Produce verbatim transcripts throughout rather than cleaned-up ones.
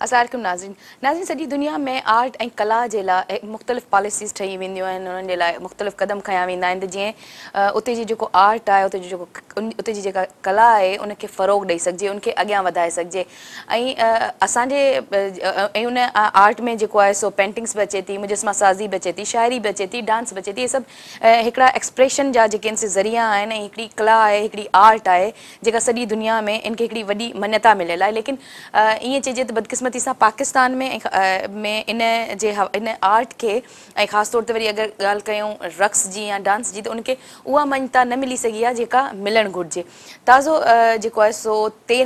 अस्सलामुअलैकुम नाज़रीन नाज़रीन सॼी दुनिया में आर्ट ऐं कला जे लाइ मुख़्तलिफ़ पॉलिसीज़ ठही वेंदियूं आहिनि, उन्हनि जे लाइ मुख़्तलिफ़ क़दम खयां वेंदा आहिनि जीअं उते जी जेको आर्ट आहे, उते जो जेको उते जी जेका कला आहे उनखे फ़रोग़ ॾेई सघिजे, उनखे अॻियां वधाए सघिजे। ऐं असांजे ऐं उन आर्ट में जेको आहे सो पेंटिंग्स बि अचे थी, मुजस्मा साज़ी बि अचे थी, शाइरी बि अचे थी, डांस बि अचे थी। इहे सभु हिकिड़ा एक्सप्रेशन जा जेके आहिनि ज़रिया आहिनि ऐं हिकिड़ी कला आहे, हिकिड़ी आर्ट आहे जेका सॼी दुनिया में इनखे हिकिड़ी वॾी मान्यता मिलियल आहे। लेकिन ईअं चइजे त बदकिस्मती सां पाकिस्तान में में इन जे इन आर्ट खे ऐं ख़ासि तौर ते वरी अगरि ॻाल्हि कयूं रक़्स जी या डांस जी, त उनखे उहा मान्यता न मिली सघी आहे जेका मिलणु घुरिजे। ताज़ो जेको आहे सो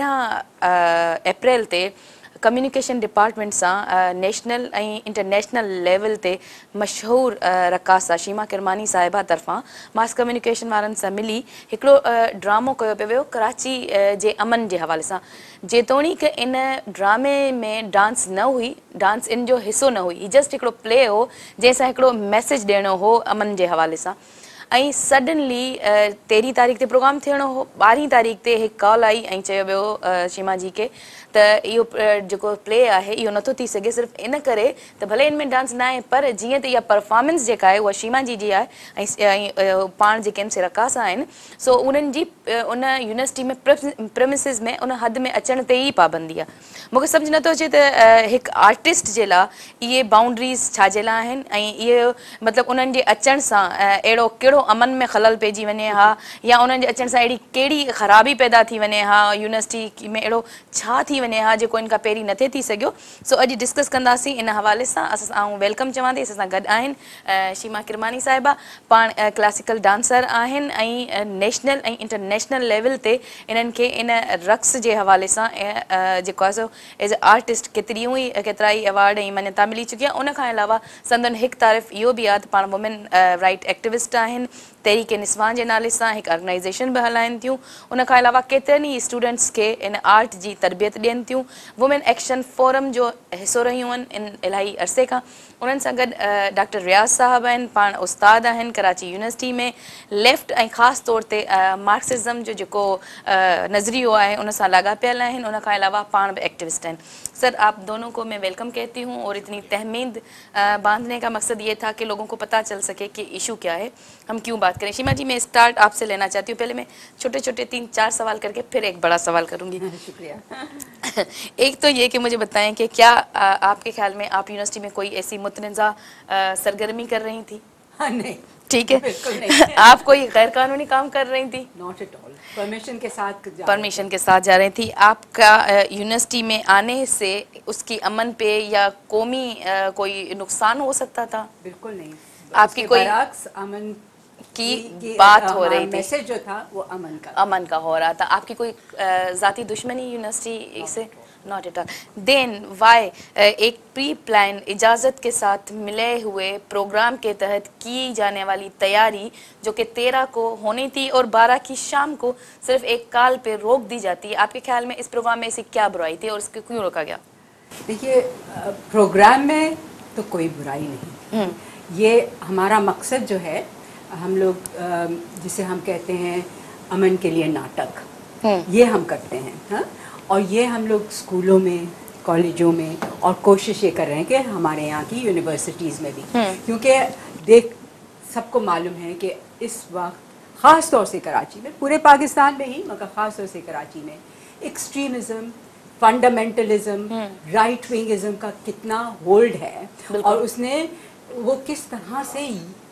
तेरहं अप्रैल ते कम्युनिकेशन डिपार्टमेंट सां नेशनल ऐं इंटरनेशनल लेवल ते मशहूरु रक़ासा शीमा किरमानी साहिबा तरफ़ां मास कम्युनिकेशन वारनि सां मिली हिकिड़ो ड्रामो कयो पियो वियो कराची जे अमन जे हवाले सां। जेतोणीकि इन ड्रामे में डांस न हुई, डांस इन जो हिसो न हुई, ही जस्ट हिकिड़ो प्ले हो जंहिंसां हिकिड़ो मैसेज ॾियणो हो अमन जे हवाले सां। ऐं सडनली तेरहीं तारीख़ ते प्रोग्राम थियणो हो, ॿारहीं तारीख़ ते हिकु कॉल आई ऐं चयो वियो शीमा जी खे त इहो जेको प्ले आहे इहो नथो थी सघे सिर्फ़ु इन करे त भले इन में डांस न आहे, पर जीअं त इहा परफॉर्मेंस जेका आहे उहा शीमा जी जी आहे ऐं पाण जेके आहिनि से रक़ासा आहिनि, सो उन्हनि जी उन यूनिवर्सिटी में प्रेमिसिस में उन हद में अचण ते ई पाबंदी आहे। मूंखे सम्झ नथो अचे त हिकु आर्टिस्ट जे लाइ इहे बाउंड्रीज़ छा जे लाइ आहिनि ऐं इहे मतिलबु उन्हनि जे अचण सां अहिड़ो कहिड़ो अमन में ख़लल पइजी वञे हा, या उन्हनि जे अचण सां अहिड़ी कहिड़ी ख़राबी पैदा थी वञे हा, यूनिवर्सिटी में अहिड़ो छा थी वञे हा जेको इन खां पहिरीं न थिए थी सघियो। सो अॼु डिस्कस कंदासीं इन हवाले सां। असां ऐं वेलकम चवां थी, असां सां गॾु आहिनि शीमा किरमानी साहिबा, पाण क्लासिकल डांसर आहिनि ऐं नेशनल ऐं इंटरनेशनल लेवल ते इन्हनि खे इन रक़्स जे हवाले सां जेको आहे सो एज़ अ आर्टिस्ट केतिरियूं ई केतिरा ई अवार्ड ऐं मान्यता मिली चुकी आहे। उन खां अलावा संदन हिकु तारीफ़ इहो बि आहे त पाण वुमेन राइट एक्टिविस्ट आहिनि, तहरीक निस्वान जे नाले सां हिकु ऑर्गेनाइज़ेशन बि हलाइनि थियूं। उन खां अलावा केतिरनि ई स्टूडेंट्स खे इन आर्ट जी तरबियत ॾियनि थियूं। वुमेन एक्शन फोरम जो हिसो रहियूं आहिनि इन इलाही अरसे खां। उन्हनि सां गॾु डॉक्टर रियाज़ साहब आहिनि, पाण उस्ताद आहिनि कराची यूनिवर्सिटी में। लेफ्ट ऐं ख़ासि तौर ते मार्क्सिज़म जो जेको नज़रियो आहे उन सां लाॻापियल आहिनि। उन खां अलावा पाण बि एक्टिविस्ट आहिनि। सर, आप दोनों को मैं वेलकम कहती हूँ और इतनी तहमीद बांधने का मकसद ये था कि लोगों को पता चल सके कि इशू क्या है, हम क्यों बात करें। शीमा जी, मैं स्टार्ट आपसे लेना चाहती हूँ। पहले मैं छोटे छोटे तीन चार सवाल करके फिर एक बड़ा सवाल करूँगी। शुक्रिया। एक तो ये कि मुझे बताएं कि क्या आ, आपके ख्याल में आप यूनिवर्सिटी में कोई ऐसी मुतनज़ा सरगर्मी कर रही थी? हाँ, नहीं, ठीक है। बिल्कुल नहीं। आप कोई गैर कानूनी काम कर रही थी? नॉट एट ऑल, परमिशन के साथ जा परमिशन के साथ जा रही थी। आपका यूनिवर्सिटी में आने से उसकी अमन पे या कौमी कोई नुकसान हो सकता था? बिल्कुल नहीं। आपकी कोई बरअक्स अमन की, की, की बात हो रही थी, मैसेज जो था वो अमन का अमन का हो रहा था। आपकी कोई ज़ाती दुश्मनी यूनिवर्सिटी से? Not at all. Then why एक प्री प्लान इजाज़त के साथ मिले हुए प्रोग्राम के तहत की जाने वाली तैयारी जो कि तेरह को होनी थी और बारह की शाम को सिर्फ एक कॉल पे रोक दी जाती है, आपके ख्याल में इस प्रोग्राम में ऐसी क्या बुराई थी और इसको क्यों रोका गया? देखिए, प्रोग्राम में तो कोई बुराई नहीं। ये हमारा मकसद जो है, हम लोग जिसे हम कहते हैं अमन के लिए नाटक, ये हम करते हैं। हाँ, और ये हम लोग स्कूलों में, कॉलेजों में, और कोशिश ये कर रहे हैं कि हमारे यहाँ की यूनिवर्सिटीज़ में भी, क्योंकि देख सबको मालूम है कि इस वक्त ख़ास तौर से कराची में, पूरे पाकिस्तान में ही मगर ख़ास तौर से कराची में एक्सट्रीमिज़म, फंडामेंटलिज्म, राइट विंगिज़म का कितना होल्ड है और उसने वो किस तरह से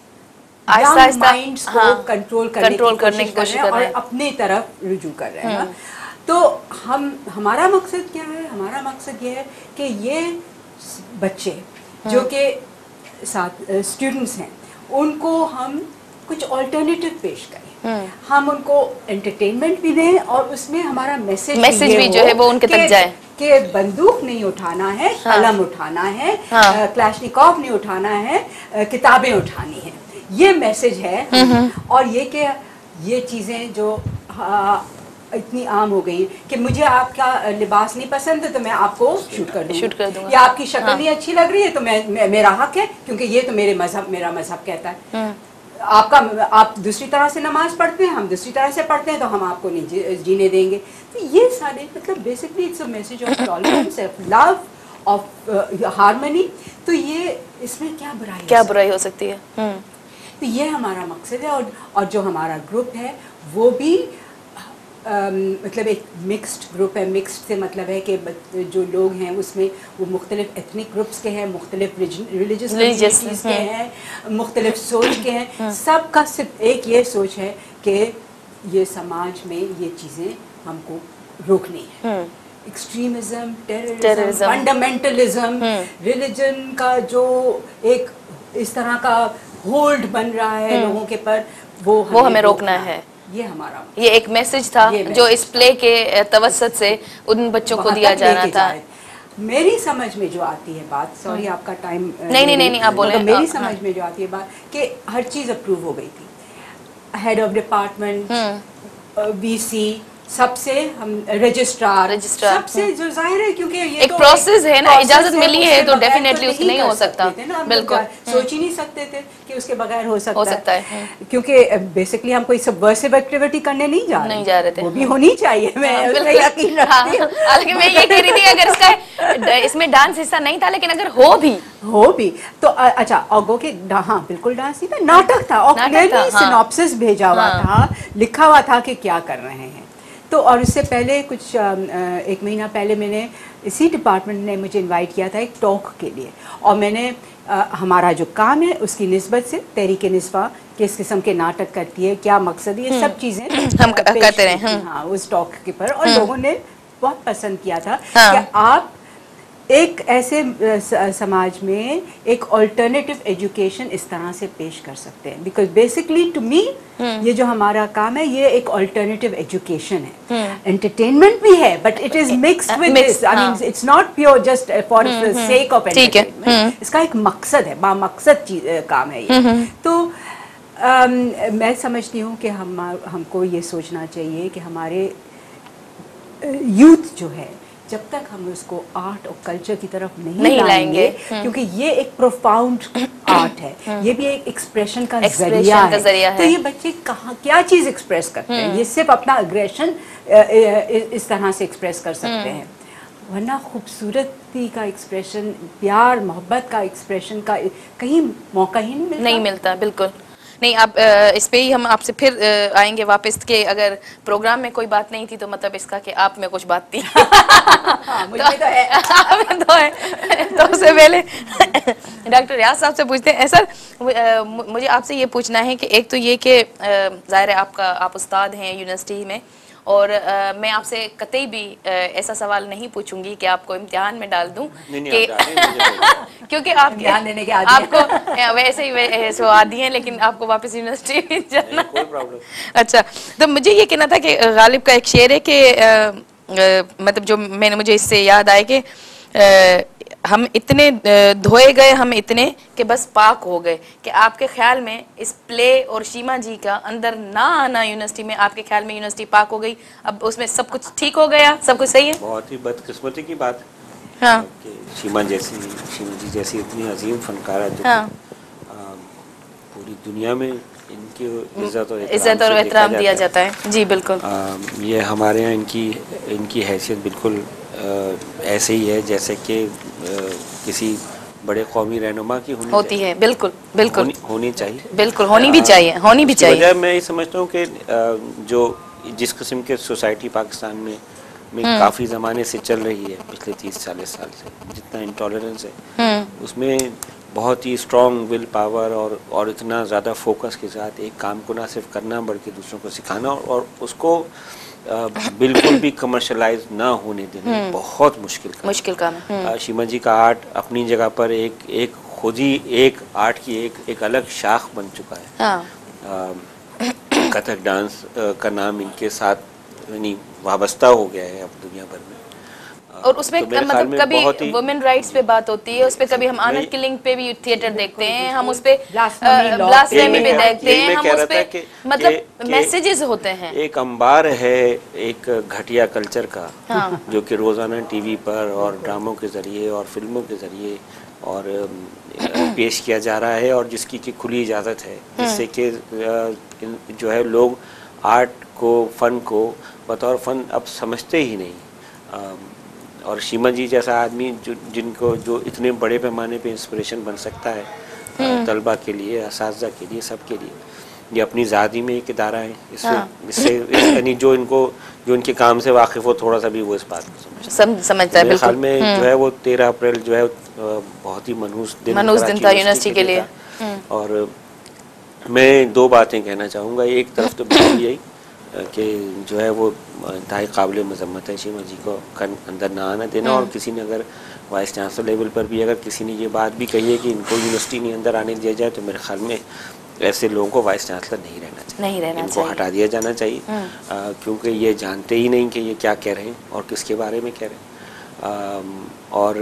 यंग माइंड्स को कंट्रोल करने की कोशिश कर रहे हैं और अपने तरफ रुजू कर रहे हैं। तो हम हमारा मकसद क्या है? हमारा मकसद ये है कि ये बच्चे जो कि साथ स्टूडेंट्स हैं उनको हम कुछ अल्टरनेटिव पेश करें, हम उनको एंटरटेनमेंट भी दें और उसमें हमारा मैसेज मैसेज भी जो है वो उनके तक जाए कि बंदूक नहीं उठाना है, कलम उठाना है, क्लाशनिकॉव नहीं उठाना है, किताबें उठानी है। ये मैसेज है। और ये कि ये चीज़ें जो इतनी आम हो गई कि मुझे आपका लिबास नहीं पसंद है तो मैं आपको शूट कर दूँगा, शूट कर दूँगा, या आपकी शक्ल नहीं अच्छी लग रही है तो मैं, मैं मेरा हक है क्योंकि ये तो मेरे मजहब मेरा मजहब कहता है। आपका आप दूसरी तरह से नमाज पढ़ते हैं, हम दूसरी तरह से पढ़ते हैं, तो हम आपको नहीं जीने देंगे। तो ये सारे मतलब basically it's a message of tolerance, of love of harmony, तो ये इसमें क्या बुराई क्या है? बुराई हो सकती है? हम्म तो ये हमारा मकसद है। और और जो हमारा ग्रुप है वो भी अम, मतलब एक मिक्स्ड ग्रुप है। मिक्स्ड से मतलब है कि बत- जो लोग हैं उसमें वो मुख्तलिफ एथनिक ग्रुप्स के हैं, मुख्तलिफ रिलीजियस Religious, कम्युनिटीज़ के हैं, मुख्तलिफ सोच के हैं। सबका सिर्फ एक ये सोच है कि ये समाज में ये चीज़ें हमको रोकनी है। Extremism, terrorism, Terrorism. Fundamentalism, religion का जो एक इस तरह का होल्ड बन रहा है लोगों के पर, वो वो हमें रोकना है। ये हमारा ये एक मैसेज था ये जो message इस प्ले के तवसत से उन बच्चों को वहाँ दिया तक जाना लेके था। जाए। मेरी समझ में जो आती है बात, सॉरी आपका टाइम नहीं, नहीं, नहीं, नहीं, आप बोलें। मेरी हाँ, समझ में जो आती है बात कि हर चीज़ अप्रूव हो गई थी। हेड ऑफ डिपार्टमेंट, वीसी, सबसे हम रजिस्ट्रार, रजिस्ट्रार, सबसे जो जाहिर है क्योंकि ये एक तो process है ना, process इजाज़त मिली है उसके तो बगैर definitely उसकी नहीं कर हो सकता। सकते थे ना, हम बिल्कुल। लोग सोच ही नहीं सकते थे कि उसके बगैर हो सकता हो सकता है। क्योंकि बेसिकली हम कोई सबवर्सिव एक्टिविटी करने नहीं जा रहे नहीं जा रहे थे। वो भी होनी चाहिए, मैं हाँ, उसमें बिल्कुल। यकीन हाँ, रखती हूँ। हालांकि मैं ये कह रही थी अगर इसका इसमें डांस हिस्सा नहीं था, लेकिन अगर हो भी हो भी तो अ- अच्छा ऑगो के डा- हाँ बिल्कुल डांस नहीं था, नाटक था और नाटक क्लियरली था, हाँ। सिनॉप्सिस भेजा हुआ हाँ। था, लिखा हुआ था कि क्या कर रहे हैं। तो और उससे पहले कुछ अ, अ, एक महीना पहले मैंने इसी डिपार्टमेंट ने मुझे इनवाइट किया था एक टॉक के लिए, और मैंने अ, हमारा जो काम है उसकी निस्बत से तहरीक निस्बा किस किस्म के नाटक करती है, क्या मकसद है, ये सब चीज़ें हम अ, पेश करते रहे, की थी, हम्म। हाँ उस टॉक के पर, और लोगों ने बहुत पसंद किया था हाँ। कि आप एक ऐसे अ, स- समाज में एक अल्टरनेटिव एजुकेशन इस तरह से पेश कर सकते हैं। बिकॉज बेसिकली टू मी ये जो हमारा काम है ये एक अल्टरनेटिव एजुकेशन है। एंटरटेनमेंट भी है but it is mixed with mixed, this, I हाँ। Mean it's not pure just for the sake of ठीक है, एंटरटेनमेंट। इसका एक मकसद है, बामकसद चीज अ, काम है ये। तो अम, मैं समझती हूँ कि हम हमको ये सोचना चाहिए कि हमारे यूथ जो है जब तक हम उसको आर्ट और कल्चर की तरफ नहीं, नहीं लाएंगे, लाएंगे, क्योंकि ये एक प्रोफाउंड आर्ट है, ये भी एक एक्सप्रेशन का Expression जरिया का है। जरिया तो है। ये बच्चे कहाँ क्या चीज़ एक्सप्रेस करते हैं, ये सिर्फ अपना अग्रेशन इस तरह से एक्सप्रेस कर सकते हैं, वरना खूबसूरती का एक्सप्रेशन, प्यार मोहब्बत का एक्सप्रेशन का कहीं मौका ही नहीं मिलता। नहीं मिलता। बिल्कुल नहीं। आप अ, इस पे ही हम आपसे फिर अ, आएंगे वापस के अगर प्रोग्राम में कोई बात नहीं थी तो मतलब इसका कि आप में कुछ बात थी। हाँ, मुझ में तो है। आप में तो है। तो उससे पहले डॉक्टर रियाज साहब से पूछते हैं। सर अ, मु- मुझे आपसे ये पूछना है कि एक तो ये कि अ, जाहिर है आपका आप उस्ताद हैं यूनिवर्सिटी में, और अ, मैं आपसे कतई भी अ, ऐसा सवाल नहीं पूछूंगी कि आपको इम्तिहान में डाल दूं नहीं, नहीं, कि आप डालें, मुझे क्योंकि आप इम्तिहान देने के आदी हैं। आपको अ, वैसे ही वे- सो आदी हैं, लेकिन आपको वापस यूनिवर्सिटी में जाना नहीं, कोई है। प्रॉब्लम। अच्छा, तो मुझे ये कहना था कि अ, गालिब का एक शेर है कि अ, अ, मतलब जो मैंने मुझे इससे याद आए कि अ, हम इतने अ, धोए गए, हम इतने कि बस पाक हो गए। कि आपके ख्याल में इस प्ले और शीमा जी का अंदर ना आना यूनिवर्सिटी में, आपके ख्याल में यूनिवर्सिटी पाक हो गई, अब उसमें सब कुछ ठीक हो गया, सब कुछ सही है? बहुत ही बदकिस्मती की बात है हाँ कि शीमा जैसी शीमा जी जैसी इतनी अजीम फनकारा जो हाँ। आ, पूरी दुनिया में इनकी इज्जत और इज्जत और से एहतराम देखा दिया जाता जाता है। जी बिल्कुल। आ, ये हमारे यहाँ इनकी इनकी हैसियत बिल्कुल आ, ऐसे ही है जैसे कि आ, किसी बड़े कौमी रहनुमा की होनी होती चाहिए। है, बिल्कुल बिल्कुल होनी, होनी चाहिए। बिल्कुल होनी भी आ, चाहिए, होनी भी उसकी चाहिए। वजह मैं ये समझता हूँ कि आ, जो जिस किस्म के सोसाइटी पाकिस्तान में में काफ़ी ज़माने से चल रही है, पिछले तीस चालीस साल से जितना इंटॉलरेंस है, उसमें बहुत ही स्ट्रॉन्ग विल पावर और और इतना ज़्यादा फोकस के साथ एक काम को ना सिर्फ करना बल्कि दूसरों को सिखाना और, और उसको आ, बिल्कुल भी कमर्शलाइज ना होने देना बहुत मुश्किल काम मुश्किल काम है। है। शीमा जी का आर्ट अपनी जगह पर एक एक खुद ही एक आर्ट की एक एक अलग शाख बन चुका है। हाँ आ, कथक डांस आ, का नाम इनके साथ यानी वाबस्ता हो गया है अब दुनिया भर में। आ, और उसमें तो मेरे ख्याल मतलब में कभी बहुत ही वुमेन राइट्स पे बात होती है, उस पे कभी हम आनर मैं- किलिंग पे भी थिएटर देखते हैं, हम उस पे Blasphemy law ब्लास्फेमी पे- पे यही मैं देखते कह- हैं, यही हम मैं उस कह पे रहा था कि- मतलब कि- मैसेजेस होते हैं। एक अंबार है एक घटिया कल्चर का, हाँ। जो कि रोज़ाना टीवी पर और ड्रामों के ज़रिए और फिल्मों के ज़रिए और अम, पेश किया जा रहा है और जिसकी की खुली इजाज़त है, जिससे कि अ, इन- जो है लोग आर्ट को, फ़न को बतौर फ़न अब समझते ही नहीं। अम, और शीमा जी जैसा आदमी जो जिनको जो इतने बड़े पैमाने पे इंस्पिरेशन बन सकता है तलबा के लिए, असातिज़ा के लिए, सब के लिए, ये अपनी ज़ाती में एक इदारा है। इससे हाँ। इससे यानी जो इनको जो इनके काम से वाकिफ़ हो थोड़ा सा भी वो इस बात को समझ सम, समझता है। मेरे ख्याल में जो है वो तेरह अप्रैल जो है बहुत ही मनहूस दिन मनहूस दिन था यूनिवर्सिटी के लिए। और मैं दो बातें कहना चाहूँगा। एक तरफ तो बिल्कुल यही कि जो है वो इंतहाई काबिल मज़म्मत है शीमा जी को अंदर ना आना देना, और किसी ने अगर वाइस चांसलर लेवल पर भी अगर किसी ने ये बात भी कही है कि इनको यूनिवर्सिटी नहीं अंदर आने दिया जाए, तो मेरे ख्याल में ऐसे लोगों को वाइस चांसलर नहीं रहना चाहिए, नहीं रहना इनको चाहिए। हटा दिया जाना चाहिए, आ, क्योंकि ये जानते ही नहीं कि ये क्या कह रहे हैं और किसके बारे में कह रहे हैं। आ, और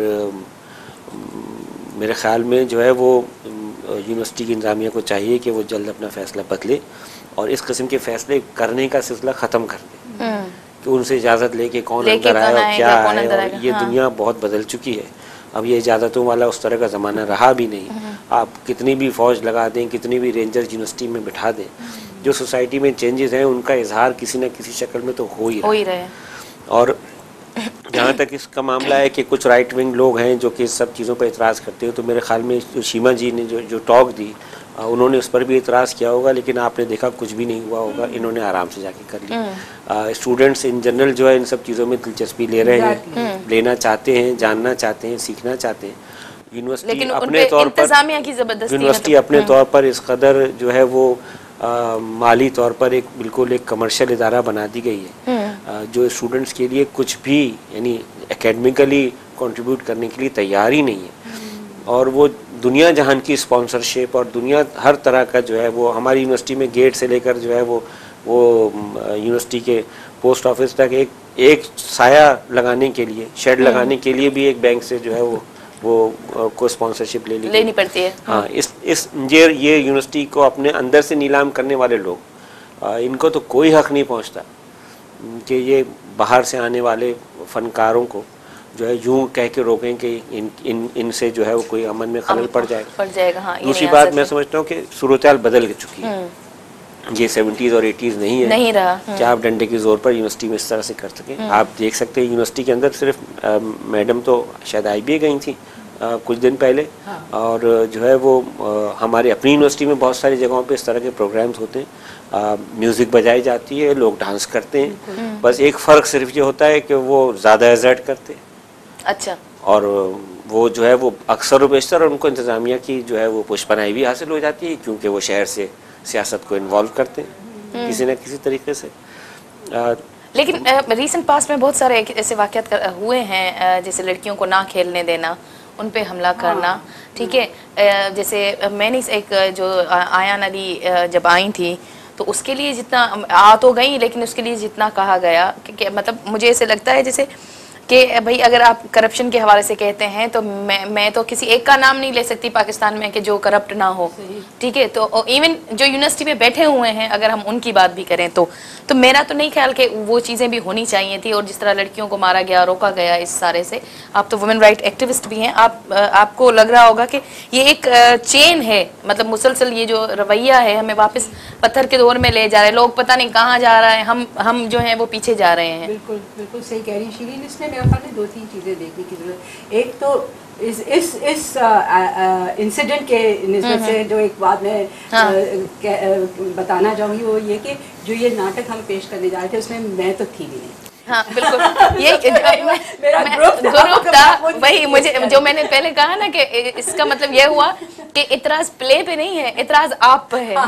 मेरे ख्याल में जो है वो यूनिवर्सिटी की इंतज़ामिया को चाहिए कि वो जल्द अपना फ़ैसला बदले और इस किस्म के फ़ैसले करने का सिलसिला ख़त्म कर दे कि उनसे इजाज़त लेके कौन अंदर आए और क्या आए। और ये दुनिया बहुत बदल चुकी है, अब ये इजाज़तों वाला उस तरह का ज़माना रहा भी नहीं। आप कितनी भी फ़ौज लगा दें, कितनी भी रेंजर्स यूनिवर्सिटी में बिठा दें, जो सोसाइटी में चेंजेस हैं उनका इजहार किसी न किसी शक्ल में तो हो ही हो ही रहा है। और जहाँ तक इसका मामला है कि कुछ राइट विंग लोग हैं जो कि इस सब चीज़ों पर इतराज़ करते हो, तो मेरे ख्याल में जो शीमा जी ने जो जो टॉक दी उन्होंने उस पर भी इतराज़ किया होगा, लेकिन आपने देखा कुछ भी नहीं हुआ होगा, इन्होंने आराम से जाके कर लिया। स्टूडेंट्स इन जनरल जो है इन सब चीज़ों में दिलचस्पी ले रहे हैं, लेना चाहते हैं, जानना चाहते हैं, सीखना चाहते हैं। यूनिवर्सिटी अपने तौर पर यूनिवर्सिटी अपने तौर पर इस कदर जो है वो आ, माली तौर पर एक बिल्कुल एक कमर्शियल इदारा बना दी गई है, आ, जो स्टूडेंट्स के लिए कुछ भी यानी एकेडमिकली कंट्रीब्यूट करने के लिए तैयार ही नहीं है। और वो दुनिया जहान की स्पॉन्सरशिप और दुनिया हर तरह का जो है वो हमारी यूनिवर्सिटी में गेट से लेकर जो है वो वो यूनिवर्सिटी के पोस्ट ऑफिस तक एक एक साया लगाने के लिए, शेड लगाने के लिए भी एक बैंक से जो है वो वो को स्पॉन्सरशिप ले लेनी पड़ती है। हाँ, इस इस ये ये यूनिवर्सिटी को अपने अंदर से नीलाम करने वाले लोग, आ, इनको तो कोई हक नहीं पहुंचता कि ये बाहर से आने वाले फनकारों को जो है यूं कह के रोकें कि इन इन इनसे जो है वो कोई अमन में खलल पड़ जाएगा पड़ जाएगा। हाँ, दूसरी बात मैं समझता हूँ कि सूरत-ए-हाल बदल चुकी है, ये सेवेंटीज़ और एटीज़ नहीं है नहीं रहा क्या आप डंडे के जोर पर यूनिवर्सिटी में इस तरह से कर सकें। आप देख सकते हैं यूनिवर्सिटी के अंदर सिर्फ मैडम तो शायद आई भी गई थी आ, कुछ दिन पहले, हाँ। और जो है वो आ, हमारे अपनी यूनिवर्सिटी में बहुत सारी जगहों पे इस तरह के प्रोग्राम्स होते हैं, म्यूज़िक बजाई जाती है, लोग डांस करते हैं, बस एक फ़र्क सिर्फ ये होता है कि वो ज़्यादा एजर्ट करते हैं। अच्छा। और वो जो है वो अक्सर व बेशतर उनको इंतज़ामिया की जो है वो पुष्पनाई भी हासिल हो जाती है, क्योंकि वो शहर से सियासत को इन्वॉल्व करते हैं किसी न किसी तरीके से। आ, लेकिन रीसेंट पास्ट में बहुत सारे ऐसे वाक़यात हुए हैं, जैसे लड़कियों को ना खेलने देना, उन पे हमला करना, ठीक है। जैसे मैंने एक जो आयान अली जब आई थी तो उसके लिए जितना आ तो गई, लेकिन उसके लिए जितना कहा गया कि मतलब मुझे ऐसे लगता है जैसे कि भाई अगर आप करप्शन के हवाले से कहते हैं तो मैं मैं तो किसी एक का नाम नहीं ले सकती पाकिस्तान में कि जो करप्ट ना हो, ठीक है। तो इवन जो यूनिवर्सिटी में बैठे हुए हैं अगर हम उनकी बात भी करें तो तो मेरा तो नहीं ख्याल कि वो चीज़ें भी होनी चाहिए थी। और जिस तरह लड़कियों को मारा गया, रोका गया, इस सारे से, आप तो वुमेन राइट एक्टिविस्ट भी हैं, आप आपको लग रहा होगा कि ये एक चेन है, मतलब मुसलसल ये जो रवैया है हमें वापस पत्थर के दौर में ले जा रहे हैं, लोग पता नहीं कहाँ जा रहा है, हम हम जो हैं वो पीछे जा रहे हैं। बिल्कुल बिल्कुल सही कह रही शीरीन। इसमें मेरे ख्याल में दो तीन चीज़ें देखने की जरूरत। एक तो इस इस इस इंसिडेंट के निस्बत से जो एक बात मैं हाँ। बताना चाहूँगी वो ये कि जो ये नाटक हम पेश करने जा रहे थे उसमें मैं तो थी भी नहीं। हाँ बिल्कुल, ये मेरा ग्रुप था, वही मुझे जो मैंने पहले कहा ना कि इसका मतलब ये हुआ कि इतराज प्ले पे नहीं है, इतराज आप पे है।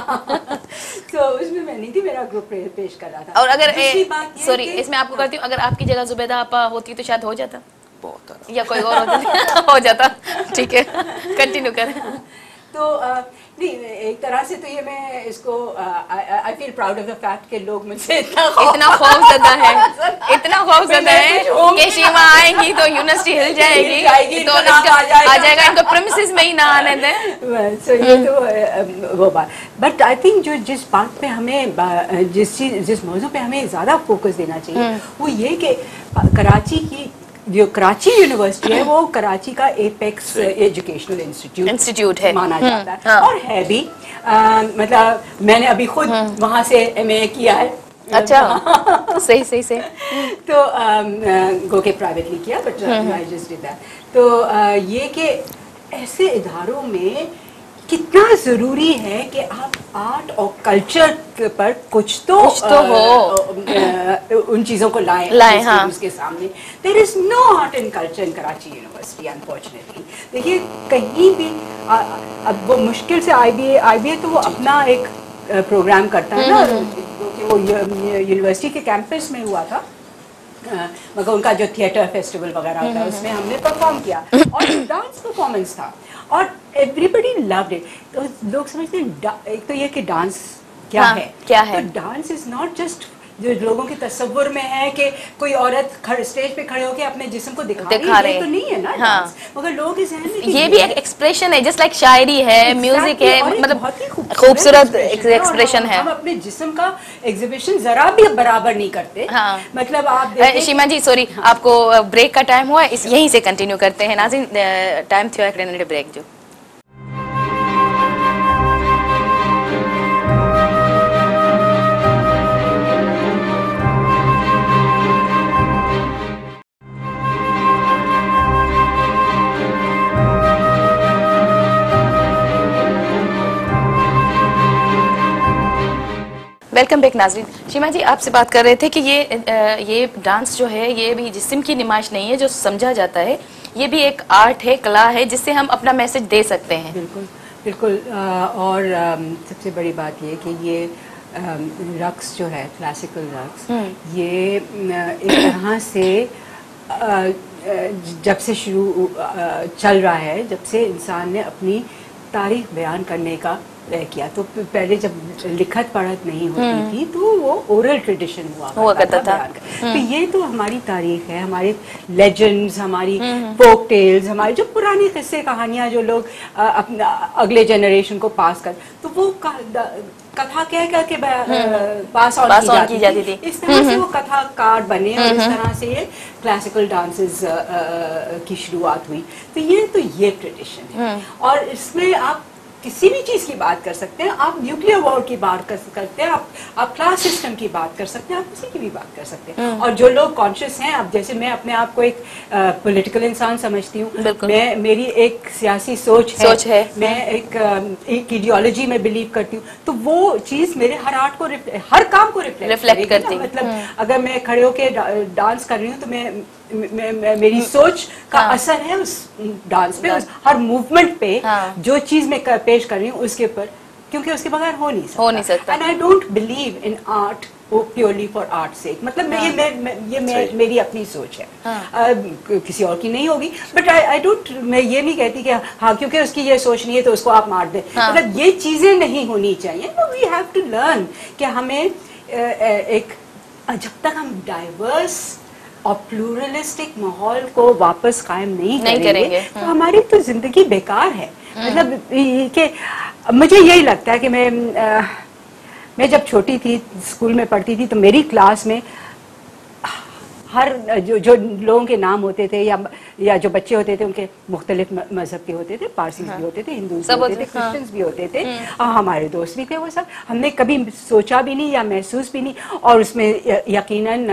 तो उसमें मैं नहीं थी, मेरा ग्रुप पेश कर रहा था। और अगर सॉरी इसमें आपको करती हूँ, अगर आपकी जगह जुबैदा आपा होती तो शायद हो जाता, बहुत या कोई और होता हो जाता। ठीक है, कंटिन्यू करें। तो नहीं, एक तरह से तो ये मैं इसको I feel proud of the fact कि लोग मुझसे इतना इतना खौफजदा है, इतना खौफजदा है कि शीमा आएंगी तो यूनिवर्सिटी हिल जाएगी, जाएगी तो इसका आ जाएगा, इनको प्रीमिसेस में ही ना आने दें। सो ये तो वो बात। बट आई थिंक जो जिस बात पे हमें जिस चीज जिस मौजू पे हमें ज़्यादा फोकस देना चाहिए वो ये कि कराची की जो कराची यूनिवर्सिटी है वो कराची का एपेक्स एजुकेशनल इंस्टीट्यूट इंस्टीट्यूट है, माना जाता है, और है भी। आ, मतलब मैंने अभी खुद वहाँ से एमए किया है, अच्छा सही सही सही तो गो के प्राइवेटली किया but I just did that. तो uh, ये कि ऐसे इदारों में कितना ज़रूरी है कि आप आर्ट और कल्चर पर कुछ तो, कुछ तो uh, हो uh, uh, उन चीज़ों को लाएं लाएं हाँ उसके सामने। There is no art in culture in Karachi university unfortunately. देखिए कहीं भी आ, अब वो मुश्किल से आई बी ए आई बी ए तो वो अपना एक प्रोग्राम करता है ना, वो यूनिवर्सिटी के कैंपस में हुआ था, मगर उनका जो थिएटर फेस्टिवल वगैरह होता है उसमें हमने परफॉर्म किया और डांस परफॉर्मेंस था और एवरीबडी लव्ड इट। तो लोग समझते हैं एक तो ये कि डांस क्या हाँ, है क्या है तो डांस इज नॉट जस्ट जो लोगों के तस्वुर में है कि कोई औरत स्टेज पे खड़े होकर अपने जिस्म को दिखा, दिखा रही है, ये तो नहीं है ना हाँ। डांस, मगर लोगों के जहन में ये भी एक एक्सप्रेशन है, जस्ट लाइक शायरी है, म्यूजिक है, मतलब खूबसूरत एक्सप्रेशन है। हम अपने जिस्म का एग्जिबिशन जरा भी बराबर नहीं करते। हाँ। मतलब आप शीमा जी सॉरी हाँ। आपको ब्रेक का टाइम हुआ, इस यहीं से कंटिन्यू करते हैं नाज़रीन, टाइम थियो एक ब्रेक जो। वेलकम बैक नाजरीन। शीमा जी आपसे बात कर रहे थे कि ये ये डांस जो है ये भी जिस्म की नुमाइश नहीं है जो समझा जाता है, ये भी एक आर्ट है, कला है जिससे हम अपना मैसेज दे सकते हैं। बिल्कुल बिल्कुल। और सबसे बड़ी बात ये कि ये रक्स जो है क्लासिकल रक्स ये एक तरह से जब से शुरू चल रहा है, जब से इंसान ने अपनी तारीख बयान करने का किया, तो पहले जब लिखत पढ़त नहीं होती थी तो वो ओरल ट्रेडिशन हुआ हुआ करता था। तो ये तो हमारी तारीख है, हमारे लेजेंड्स, हमारी फोक टेल्स, हमारे जो पुरानी किस्से कहानियां जो लोग अपना अगले जनरेशन को पास कर, तो वो कथा कह करके पास ऑन की, की जाती थी। इस तरह से वो कथा कार बने और इस तरह से ये क्लासिकल डांसेस की शुरुआत हुई। तो ये तो ये ट्रेडिशन है और इसमें आप किसी भी चीज की बात कर सकते हैं, आप न्यूक्लियर वॉर की बात कर सकते हैं, आप आप क्लास सिस्टम की बात कर सकते हैं, आप किसी की भी बात कर सकते हैं। और जो लोग कॉन्शियस हैं, अब जैसे मैं अपने आप को एक पॉलिटिकल uh, इंसान समझती हूँ, मैं मेरी एक सियासी सोच है, सोच है। मैं एक uh, एक आइडियोलॉजी में बिलीव करती हूँ, तो वो चीज मेरे हर आर्ट को हर काम को रिफ्लेक्ट करती है। मतलब अगर मैं खड़े होकर डांस कर रही हूँ तो मैं मे, मे, मेरी सोच का हाँ। असर है उस डांस पे, उस हर मूवमेंट पे, हाँ। जो चीज मैं कर, पेश कर रही हूँ उसके ऊपर, क्योंकि उसके बगैर हो नहीं सकता। हो नहीं सकता। And I don't believe in art purely for art sake. मतलब हाँ। ये मैं, मैं ये मैं, मेरी अपनी सोच है, हाँ। आ, किसी और की नहीं होगी, बट आई आई डोंट, मैं ये नहीं कहती कि हाँ क्योंकि उसकी ये सोच नहीं है तो उसको आप मार दें। हाँ। मतलब ये चीजें नहीं होनी चाहिए। वी हैव टू लर्न कि हमें एक, जब तक हम डाइवर्स और प्लूरलिस्टिक माहौल को वापस कायम नहीं, नहीं करेंगे, करेंगे तो हमारी तो जिंदगी बेकार है। मतलब कि मुझे यही लगता है कि मैं आ, मैं जब छोटी थी, स्कूल में पढ़ती थी, तो मेरी क्लास में हर जो जो लोगों के नाम होते थे या या जो बच्चे होते थे उनके मुख्तलिफ मजहब के होते थे, पारसीज हाँ। भी होते थे, हिंदू भी होते थे, क्रिश्चियंस भी होते थे, और हमारे दोस्त भी थे। वो सब हमने कभी सोचा भी नहीं या महसूस भी नहीं। और उसमें यकीनन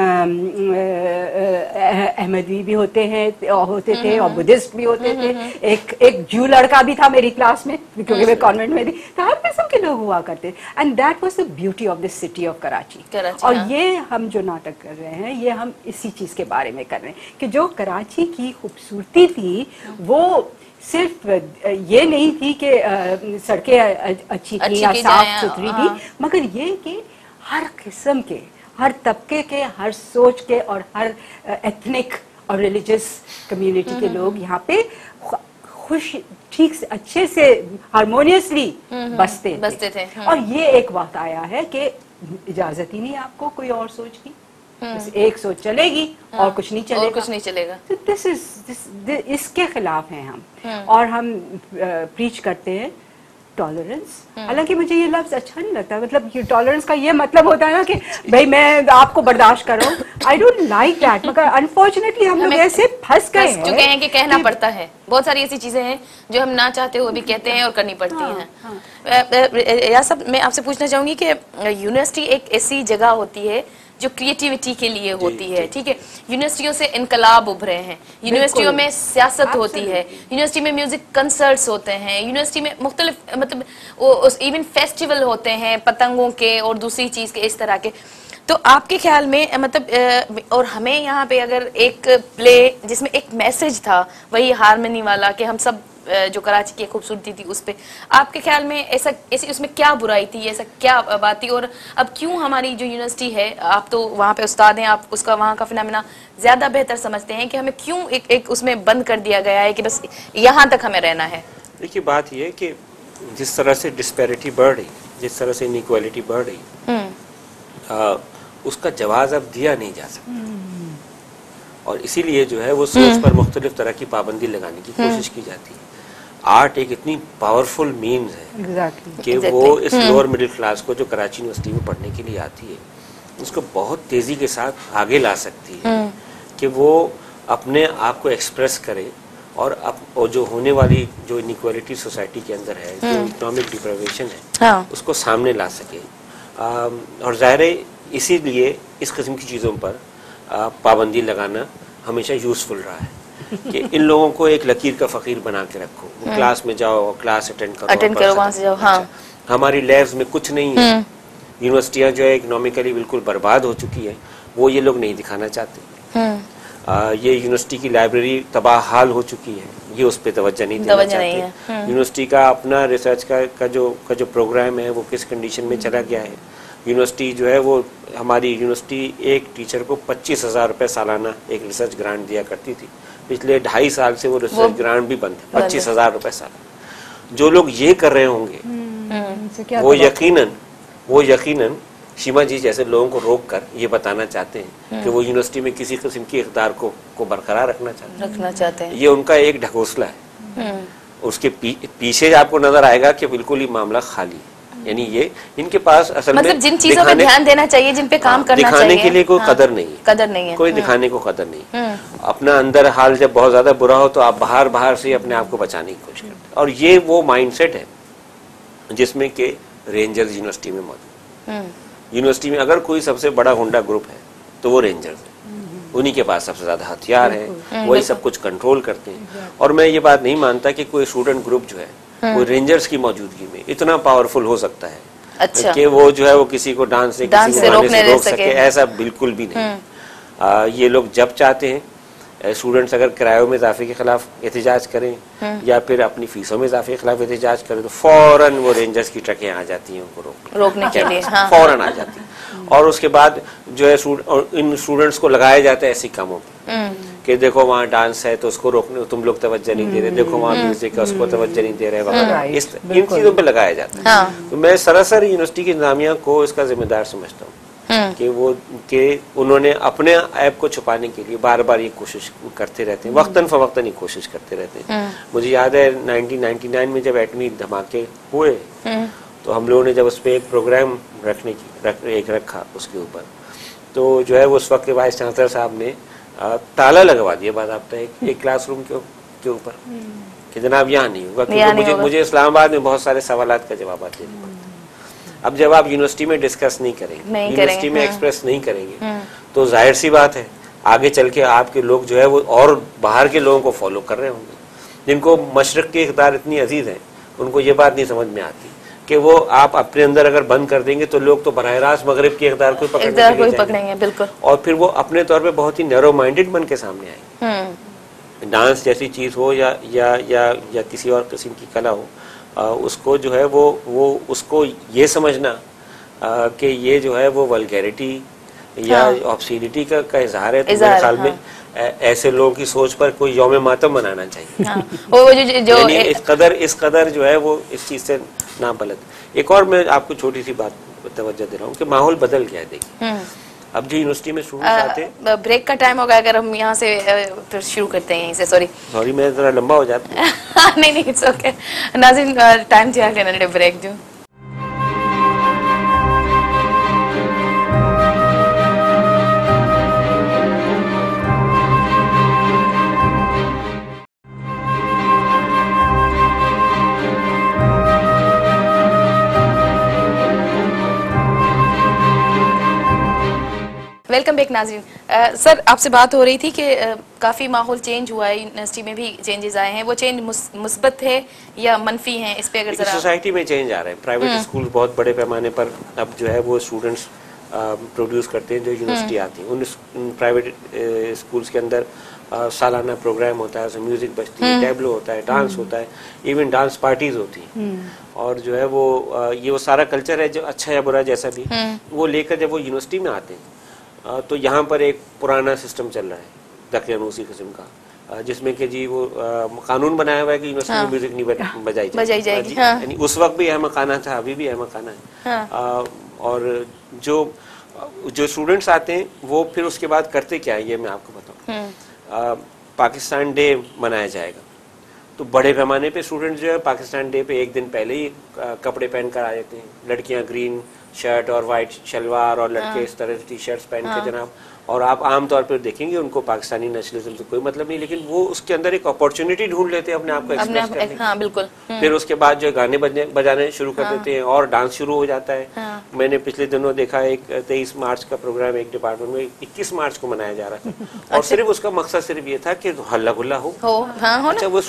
अहमदी भी होते हैं होते थे और बुद्धिस्ट भी होते थे। एक एक जू लड़का भी था मेरी क्लास में, क्योंकि मैं कॉन्वेंट में थी, तो हर किस्म के लोग हुआ करते। And that was the beauty of the city of Karachi. और ये हम जो नाटक कर रहे हैं, ये हम इसी चीज के बारे में कर रहे हैं कि जो कराची की खूबसूरती थी वो सिर्फ ये नहीं थी कि सड़कें अच्छी थी या साफ सुथरी थी, मगर ये कि हर किस्म के, हर तबके के, हर सोच के और हर एथनिक और रिलीजियस कम्युनिटी के लोग यहाँ पे खुश, ठीक से, अच्छे से, हारमोनियसली बसते बसते थे। और ये एक वक्त आया है कि इजाजत ही नहीं आपको कोई और सोच की, एक सोच चलेगी हाँ, और कुछ नहीं चलेगा, और कुछ नहीं चलेगा। तो दिस इज इसके खिलाफ हैं हम। और हम प्रीच करते हैं टॉलरेंस, हालांकि मुझे ये लफ्ज अच्छा नहीं लगता, मतलब ये टॉलरेंस का ये मतलब होता है ना कि भाई मैं आपको बर्दाश्त करो, आई डोंट लाइक दैट, मगर अनफॉर्चुनेटली हम लोग ऐसे फंस गए हैं चुके हैं कि कहना पड़ता है। बहुत सारी ऐसी चीजें हैं जो हम ना चाहते हुए भी कहते हैं और करनी पड़ती हैं। हाँ। या सब मैं आपसे पूछना चाहूंगी कि यूनिवर्सिटी एक ऐसी जगह होती है जो क्रिएटिविटी के लिए होती है, ठीक है। यूनिवर्सिटियों से इनकलाब उभरे हैं, यूनिवर्सिटियों में सियासत होती है, यूनिवर्सिटी में म्यूजिक कंसर्ट्स होते हैं, यूनिवर्सिटी में मुख्तलिफ मतलब इवन फेस्टिवल होते हैं पतंगों के और दूसरी चीज के, इस तरह के। तो आपके ख्याल में मतलब, और हमें यहाँ पे अगर एक प्ले जिसमें एक मैसेज था वही हारमोनी वाला कि हम सब जो कराची की खूबसूरती थी उस पे, आपके ख्याल में ऐसा ऐसी उसमें क्या बुराई थी, ऐसा क्या बात थी, और अब क्यों हमारी जो यूनिवर्सिटी है, आप तो वहाँ पे उस्ताद हैं, आप उसका वहाँ का फिनोमेना ज्यादा बेहतर समझते हैं, कि हमें क्यों एक एक उसमें बंद कर दिया गया है कि बस यहाँ तक हमें रहना है? देखिए बात यह है कि जिस तरह से डिस्पैरिटी बढ़ रही, जिस तरह से इनइक्वालिटी बढ़ रही, उसका जवाब अब दिया नहीं जा सकता, और इसीलिए जो है वो सोच पर मुख्तलिफ तरह की पाबंदी लगाने की कोशिश की जाती है। आर्ट एक इतनी पावरफुल मीन्स है exactly. कि exactly. वो इस लोअर मिडिल क्लास को जो कराची यूनिवर्सिटी में पढ़ने के लिए आती है उसको बहुत तेजी के साथ आगे ला सकती है कि वो अपने आप को एक्सप्रेस करे, और अब और जो होने वाली जो इनइक्वालिटी सोसाइटी के अंदर है, जो इकोनॉमिक डिप्राइवेशन है, हाँ. उसको सामने ला सके। आ, और जाहिर है इसीलिए इस किस्म की चीज़ों पर आ, पाबंदी लगाना हमेशा यूजफुल रहा है कि इन लोगों को एक लकीर का फकीर बना के रखो, वो क्लास में जाओ, क्लास अटेंड करो, अटेंड करो, वहां से जाओ। हाँ। अच्छा, हमारी लैब्स में कुछ नहीं है, यूनिवर्सिटियां जो है इकोनॉमिकली बिल्कुल बर्बाद हो चुकी है, वो ये लोग नहीं दिखाना चाहते। आ, ये यूनिवर्सिटी की लाइब्रेरी तबाह हाल हो चुकी है, ये उस पर तवज्जो नहीं देना चाहते। यूनिवर्सिटी का अपना रिसर्च का, का जो का जो प्रोग्राम है वो किस कंडीशन में चला गया है। यूनिवर्सिटी जो है वो, हमारी यूनिवर्सिटी एक टीचर को पच्चीस हजार रुपये सालाना एक रिसर्च ग्रांट दिया करती थी, पिछले ढाई साल से वो रिसर्च ग्रांट भी बंद है, पच्चीस हजार रुपये साल। जो लोग ये कर रहे होंगे वो यकीनन वो यकीनन शीमा जी जैसे लोगों को रोक कर ये बताना चाहते हैं कि वो यूनिवर्सिटी में किसी किस्म की इक़्तिदार को को बरकरार रखना चाहते हैं रखना चाहते हैं। ये उनका एक ढकोसला है। उसके पी, पीछे आपको नजर आएगा कि बिल्कुल ही मामला खाली है, यानी ये इनके पास असल मतलब में जिन चीजों पे ध्यान देना चाहिए, जिन पे काम करना दिखाने चाहिए, के लिए कोई हाँ, कदर नहीं है, कदर नहीं है, कोई दिखाने को कदर नहीं। अपना अंदर हाल जब बहुत ज्यादा बुरा हो तो आप बाहर बाहर से अपने आप को बचाने की कोशिश करते हैं, और ये वो माइंडसेट है जिसमें के रेंजर्स यूनिवर्सिटी में मौजूद। यूनिवर्सिटी में अगर कोई सबसे बड़ा गुंडा ग्रुप है तो वो रेंजर्स है, उन्हीं के पास सबसे ज्यादा हथियार है, वही सब कुछ कंट्रोल करते हैं। और मैं ये बात नहीं मानता कि कोई स्टूडेंट ग्रुप जो है वो रेंजर्स की मौजूदगी में इतना पावरफुल हो सकता है अच्छा। कि वो जो है वो किसी को डांस से डांस किसी से को गाने रोकने से दे रोक सके, सके, ऐसा बिल्कुल भी नहीं। आ, ये लोग जब चाहते हैं, स्टूडेंट्स अगर किरायों में इजाफे के खिलाफ एहतजाज करें या फिर अपनी फीसों में इजाफे के खिलाफ एहतजाज करें तो फौरन वो रेंजर्स की ट्रकें आ जाती हैं उनको रोकने रोकने के लिए, हाँ। फौरन आ जाती हैं। और उसके बाद जो है और इन स्टूडेंट्स को लगाया जाता है ऐसी कामों पर कि देखो वहाँ डांस है तो उसको रोकने तुम लोग तवज्जो नहीं दे रहे, देखो वहाँ म्यूजिक है उसको तवज्जो नहीं दे रहे वगैरह, इस इन चीजों पे लगाया जाता है। तो मैं सरासर यूनिवर्सिटी की इंतजामिया को इसका जिम्मेदार समझता हूँ कि वो कि उन्होंने अपने ऐप को छुपाने के लिए बार बार ये कोशिश करते रहते हैं, वक्तन फवक्तन ही कोशिश करते रहते हैं। मुझे याद है नाइनटीन नाइंटी नाइन में जब एटमी धमाके हुए तो हम लोगों ने जब उस पर एक प्रोग्राम रखने की रख, एक रखा उसके ऊपर, तो जो है वो उस वक्त के वाइस चांसलर साहब ने आ, ताला लगवा दिया बाकायदा एक, एक क्लासरूम के के ऊपर कि जनाब यहाँ नहीं होगा, क्योंकि मुझे मुझे इस्लामाबाद में बहुत सारे सवालात का जवाब देने पड़ते हैं। अब जब आप यूनिवर्सिटी में डिस्कस नहीं करेंगे, यूनिवर्सिटी में एक्सप्रेस नहीं करेंगे तो जाहिर सी बात है आगे चल के आपके लोग जो है वो और बाहर के लोगों को फॉलो कर रहे होंगे, जिनको मशरक की इक़्तिदार इतनी अजीज है, उनको ये बात नहीं समझ में आती कि वो आप अपने अंदर अगर बंद कर देंगे तो लोग तो बराह रास्त मगरिब की इक़्तिदार को पकड़ेंगे, बिल्कुल। और फिर वो अपने तौर पे बहुत ही नैरो माइंडेड बन के सामने आएंगे। डांस जैसी चीज हो या या या या किसी और किस्म की कला हो, आ, उसको जो है वो वो उसको ये समझना कि ये जो है वो वल्गैरिटी या ऑब्सीनिटी का का इजहार है, तो मेरे ख्याल में ऐसे लोगों की सोच पर कोई यौम मातम मनाना चाहिए। हाँ। वो जो, जो यानी इस कदर इस कदर जो है वो इस चीज से ना बलद। एक और मैं आपको छोटी सी बात तवज्जो दे रहा हूँ कि माहौल बदल गया है। देखिए अब जो यूनिवर्सिटी में स्टूडेंट्स आते हैं, ब्रेक का टाइम होगा, अगर हम यहाँ से अ, फिर शुरू करते हैं यहीं से। सॉरी सॉरी मैं जरा लंबा हो जाता हूँ। नहीं नहीं इट्स ओके नाज़रीन, टाइम थी लेने ब्रेक जो वेलकम बैक नाज़रीन। uh, सर आपसे बात हो रही थी कि uh, काफ़ी माहौल चेंज हुआ है, यूनिवर्सिटी में भी चेंजेस आए हैं, वो चेंज मुस्बत है या मनफी हैं, इस पे अगर जरा। सोसाइटी में चेंज आ रहा है, प्राइवेट स्कूल बहुत बड़े पैमाने पर अब जो है वो स्टूडेंट्स प्रोड्यूस करते हैं जो यूनिवर्सिटी आती हैं। उन प्राइवेट स्कूल्स के अंदर आ, सालाना प्रोग्राम होता है, उसमें म्यूजिक बजती है, टैबलो होता है, डांस होता है, इवन डांस पार्टीज होती हैं। और जो है वो आ, ये वो सारा कल्चर है जो अच्छा या बुरा जैसा भी, वो लेकर जब वो यूनिवर्सिटी में आते हैं तो यहाँ पर एक पुराना सिस्टम चल रहा है दकियानूसी किस्म का, जिसमें कि जी वो आ, कानून बनाया हुआ है कि यूनिवर्सिटी हाँ। में म्यूजिक नहीं बजाई बजाई जाएगी। हाँ। यानी उस वक्त भी अहमकाना था, अभी भी अहमकाना है। हाँ। आ, और जो जो स्टूडेंट्स आते हैं वो फिर उसके बाद करते क्या है ये मैं आपको बताऊँ। पाकिस्तान डे मनाया जाएगा तो बड़े पैमाने पे स्टूडेंट जो है पाकिस्तान डे पे एक दिन पहले ही आ, कपड़े पहन कर आ जाते हैं। लड़कियां ग्रीन शर्ट और वाइट शलवार और लड़के हाँ। इस तरह टी शर्ट्स पहन हाँ। के जनाब, और आप आमतौर पर देखेंगे उनको पाकिस्तानी नेशनलिज्म से कोई मतलब नहीं, लेकिन वो उसके अंदर एक अपॉर्चुनिटी ढूंढ लेते हैं अपने आप को एक्सप्रेस करने की। हाँ, बिल्कुल। फिर उसके बाद जो गाने बजने बजाने शुरू कर हाँ। देते हैं और डांस शुरू हो जाता है। हाँ। मैंने पिछले दिनों देखा एक तेईस मार्च का प्रोग्राम एक डिपार्टमेंट में इक्कीस मार्च को मनाया जा रहा था और सिर्फ उसका मकसद सिर्फ ये था कि हल्ला गुल्ला हो, अच्छा वो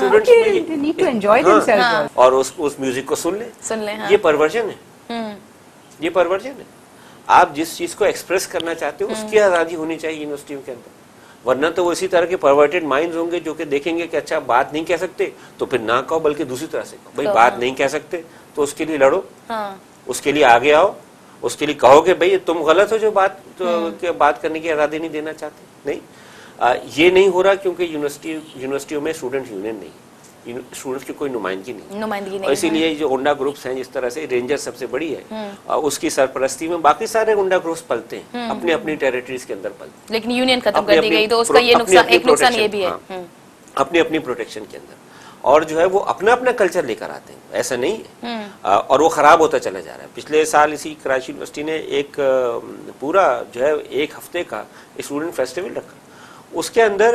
स्टूडेंट्स और उस म्यूजिक को सुन ले सुन ले ये परवर्जन है, ये परवर्जन है। आप जिस चीज को एक्सप्रेस करना चाहते हो उसकी आजादी होनी चाहिए यूनिवर्सिटी के अंदर, वरना तो वो इसी तरह के परवर्टेड माइंड्स होंगे जो कि देखेंगे कि अच्छा बात नहीं कह सकते तो फिर ना कहो, बल्कि दूसरी तरह से कहो। भाई तो बात हाँ। नहीं कह सकते तो उसके लिए लड़ो, हाँ। उसके लिए आगे आओ, उसके लिए कहो कि भाई तुम गलत हो जो बात तो बात करने की आजादी नहीं देना चाहते। नहीं, आ, ये नहीं हो रहा क्योंकि यूनिवर्सिटी यूनिवर्सिटियों में स्टूडेंट यूनियन नहीं, स्टूडेंट्स की कोई नुमाइंदगी नहीं, नुमाइंदगी नहीं, और इसीलिए जो ओंडा ग्रुप्स हैं जिस तरह से रेंजर सबसे बड़ी है और उसकी सरपरस्ती में बाकी सारे ओंडा ग्रुप्स पलते हैं अपने अपनी टेरिटरीज के अंदर पलते हैं, लेकिन यूनियन खत्म कर दी गई तो उसका ये नुकसान एक नुकसान ये भी है अपनी अपनी प्रोटेक्शन के अंदर, और जो है वो अपना अपना कल्चर लेकर आते हैं, ऐसा नहीं है। और वो खराब होता चला जा रहा है। पिछले साल इसी कराची यूनिवर्सिटी ने एक पूरा जो है एक हफ्ते का स्टूडेंट फेस्टिवल रखा, उसके अंदर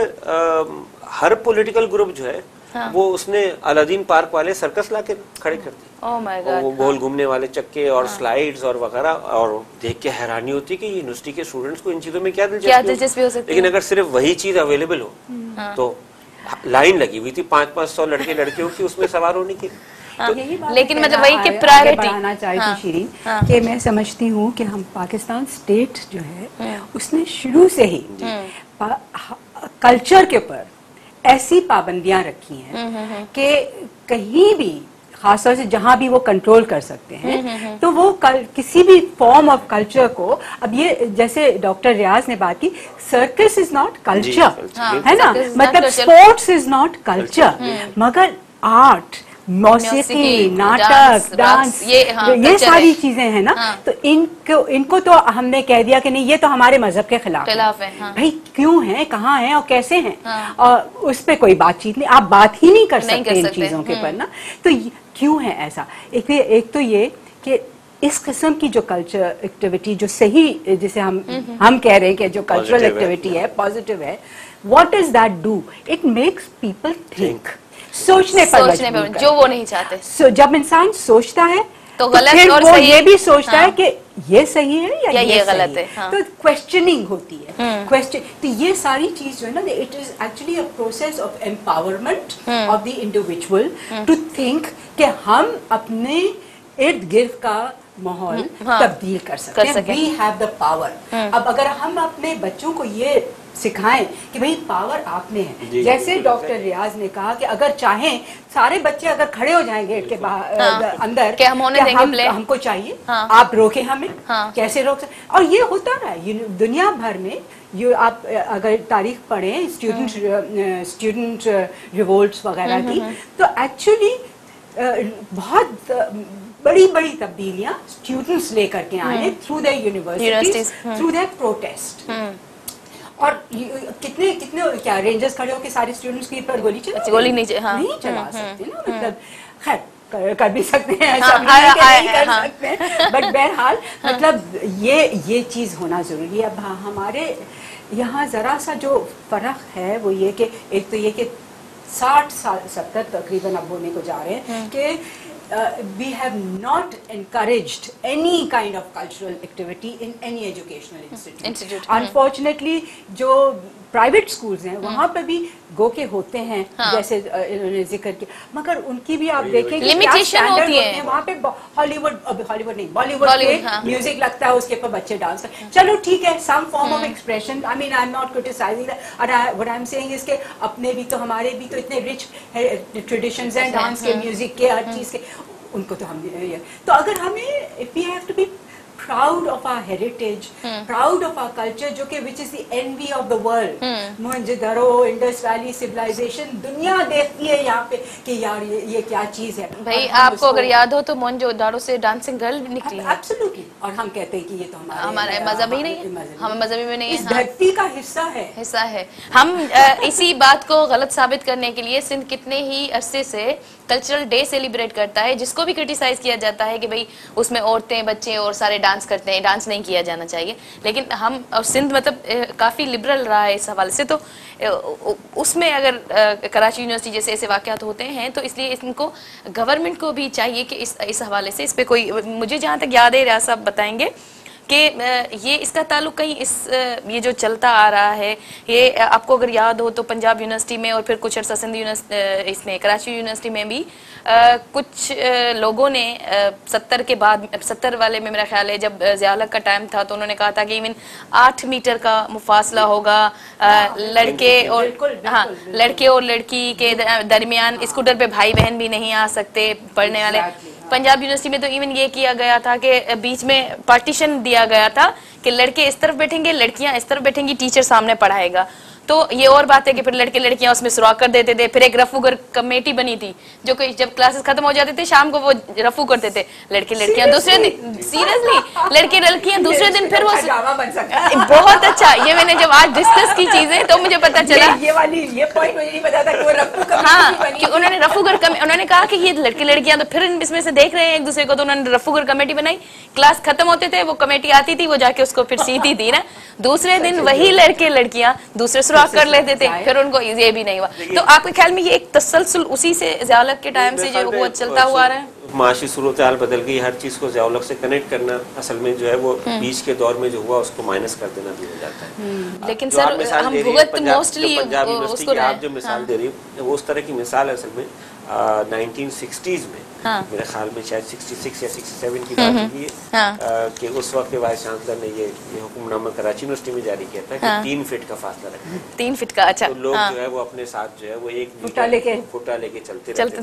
हर पॉलिटिकल ग्रुप जो है हाँ। वो उसने अलादीन पार्क वाले सर्कस लाके खड़े कर दिए, oh my God, वो गोल हाँ। घूमने वाले चक्के और हाँ। स्लाइड्स और वगैरह, और देख के हैरानी होती है कि यूनिवर्सिटी के स्टूडेंट्स को इन चीजों में क्या दिलचस्पी हो सकती है। लेकिन अगर सिर्फ वही चीज अवेलेबल हो हाँ। तो लाइन लगी हुई थी पाँच पाँच सौ लड़के लड़कियों की उसमें सवार होने की। हाँ। तो लेकिन मतलब वही कि प्रायोरिटी बढ़ाना चाहिए हाँ। शिरीन हाँ। कि मैं समझती हूँ कि हम पाकिस्तान स्टेट जो है उसने शुरू से ही कल्चर के ऊपर ऐसी पाबंदियां रखी हैं कि कहीं भी खासतौर से जहां भी वो कंट्रोल कर सकते हैं तो वो कल, किसी भी फॉर्म ऑफ कल्चर को, अब ये जैसे डॉक्टर रियाज ने बात की, सर्कस इज नॉट कल्चर है ना, मतलब स्पोर्ट्स इज नॉट कल्चर, मगर आर्ट मौसीकी नाटक डांस ये, हाँ, ये सारी चीजें हैं ना हाँ। तो इनको इनको तो हमने कह दिया कि नहीं ये तो हमारे मजहब के खिलाफ खिलाफ है हाँ। भाई क्यों है, कहाँ है और कैसे हैं हाँ। और उस पे कोई बातचीत नहीं, आप बात ही नहीं कर नहीं सकते कर इन सकते। चीजों के पर ना, तो क्यों है ऐसा। एक एक तो ये कि इस किस्म की जो कल्चर एक्टिविटी जो सही जिसे हम हम कह रहे हैं कि जो कल्चरल एक्टिविटी है पॉजिटिव है, what is that do, it makes people think, सोचने पर सोचने पर जो वो नहीं चाहते। so, जब इंसान सोचता है तो गलत तो और वो सही ये भी सोचता हाँ। है कि ये सही है या, या ये, ये गलत है, है हाँ। तो क्वेश्चनिंग होती है क्वेश्चन, तो ये सारी चीज जो है ना, it is actually a process of empowerment of the individual to think कि हम अपने इर्द गिर्द का माहौल हाँ। तब्दील कर सकते हैं, वी हैव द पावर। अब अगर हम अपने बच्चों को ये सिखाएं कि भाई पावर आप में है, जैसे डॉक्टर रियाज ने कहा कि अगर चाहें सारे बच्चे अगर खड़े हो जाएं गेट के बाहर हाँ। अंदर क्या हम होने देंगे हम, प्ले? हमको चाहिए हाँ। आप रोके हमें हाँ। कैसे रोक सकते, और ये होता रहा है दुनिया भर में। ये आप अगर तारीख पढ़ें स्टूडेंट स्टूडेंट रिवोल्ट्स वगैरह की, तो एक्चुअली बहुत बड़ी बड़ी तब्दीलियां स्टूडेंट्स लेकर के आए through the universities, through the protest. और कितने कितने क्या रेंजर्स खड़े होकर सारे स्टूडेंट्स के पर गोली चला गोली नहीं, हाँ, नहीं चला सकते ना, मतलब खैर कर, कर भी सकते हैं, ऐसा हाँ, नहीं, आ, आ, नहीं कर हाँ, सकते हैं, बट बहरहाल हाँ, मतलब ये ये चीज़ होना ज़रूरी है। अब हमारे यहाँ ज़रा सा जो फ़र्क है वो ये कि एक तो ये कि साठ साल सत्तर तकरीबन अब होने को जा रहे हैं कि we have not encouraged any kind of cultural activity in any educational institute. Unfortunately, जो प्राइवेट स्कूल्स हैं वहाँ पे भी गो के होते हैं, हाँ, जैसे इन्होंने जिक्र किया, मगर उनकी भी आप देखें कि क्या स्टैंडर्ड होते हैं वहाँ पे। हॉलीवुड हॉलीवुड नहीं बॉलीवुड के हाँ, म्यूजिक लगता है, उसके ऊपर बच्चे डांस कर, चलो ठीक है, some form of expression, I mean I am not criticising that, what I am saying is के अपने भी तो हमारे भी तो इतने रिच ट्रेडिशंस हैं डांस के, म्यूजिक के, हर चीज़ के, उनको तो हम तो अगर हमें if we have to be proud of our heritage, hmm. proud of our culture, जो कि which is the envy of the world. Mohenjodaro, Indus valley civilisation, दुनिया देखती है यहाँ पे कि यार ये ये क्या चीज है। भाई आपको अगर याद हो तो मोहनजोदड़ो से डांसिंग गर्ल निकली है। एब्सोल्युटली, और हम कहते हैं कि ये तो हमारे हमारे मजहब ही नहीं है, हम मजहबी में नहीं है, इस धरती का हिस्सा है हिस्सा है। हम इसी बात को गलत साबित करने के लिए सिंध कितने ही अरसे से कल्चरल डे सेलिब्रेट करता है, जिसको भी क्रिटिसाइज किया जाता है कि भाई उसमें औरतें बच्चे और सारे डांस करते हैं, डांस नहीं किया जाना चाहिए। लेकिन हम और सिंध मतलब काफ़ी लिबरल रहा है इस हवाले से, तो उसमें अगर कराची यूनिवर्सिटी जैसे ऐसे वाक़यात होते हैं तो इसलिए इनको गवर्नमेंट को भी चाहिए कि इस इस हवाले से इस पर कोई, मुझे जहाँ तक याद है रियाज साहब बताएंगे कि ये इसका ताल्लुक कहीं इस ये जो चलता आ रहा है, ये आपको अगर याद हो तो पंजाब यूनिवर्सिटी में और फिर कुछ अर्सा सिंध यूनिवर्सिटी इसमें कराची यूनिवर्सिटी में भी आ, कुछ आ, लोगों ने सत्तर के बाद सत्तर वाले में मेरा ख्याल है जब ज़िया-उल-हक का टाइम था तो उन्होंने कहा था कि इवन आठ मीटर का मुफासला होगा आ, लड़के और हाँ लड़के और लड़की के दरमियान, स्कूटर पे भाई बहन भी नहीं आ सकते पढ़ने वाले। पंजाब यूनिवर्सिटी में तो इवन ये किया गया था कि बीच में पार्टीशन दिया गया था कि लड़के इस तरफ बैठेंगे, लड़कियां इस तरफ बैठेंगी, टीचर सामने पढ़ाएगा। तो ये और बात है कि फिर लड़के लड़कियां उसमें सुराख कर देते थे। फिर एक रफूगर कमेटी बनी थी जो कि जब क्लासेस खत्म हो जाते थे शाम को वो रफू करते थे, लड़के लड़कियां दूसरे दिन, सीरियसली लड़के लड़कियां दूसरे दिन फिर वो बहुत अच्छा, ये मैंने जब आज डिस्कस की चीजें तो मुझे पता चला ये वाली ये पॉइंट मुझे नहीं पता था कि वो रफू कमेटी हाँ कि उन्होंने रफूगर उन्होंने कहा कि ये लड़के लड़कियां तो फिर इसमें से देख रहे हैं एक दूसरे को, तो उन्होंने रफूगर कमेटी बनाई। क्लास खत्म होते थे वो कमेटी आती थी, वो जाके उसको फिर सीधी थी ना, दूसरे दिन वही लड़के लड़कियां दूसरे सुराख कर लेते थे, फिर उनको ये भी नहीं हुआ। तो आपके ख्याल में ये एक तसलसल उसी से ज़िया-उल-हक के टाइम से जो वो चलता हुआ रहा है? माशी सूरत हाल बदल गई, हर चीज़ को ज़िया-उल-हक से कनेक्ट करना असल में जो है वो बीच के दौर में जो हुआ उसको माइनस कर देना भी हो जाता है। लेकिन सर हम भुगत मोस्टली पंजाब यूनिवर्सिटी की आप जो मिसाल दे रही है वो उस तरह की मिसाल है असल में नाइनटीन सिक्सटीज़ में, मेरे ख्याल में शायद छियासठ या सड़सठ की बात हुई है कि उस वक्त के वाइस चांसलर ने ये ये हुक्मनामा कराची यूनिवर्सिटी में जारी किया था कि तीन फीट का फासला रखना, तीन फीट का। अच्छा, तो लोग जो है वो अपने साथ जो है वो एक फुटा लेके फुटा लेके चलते चलते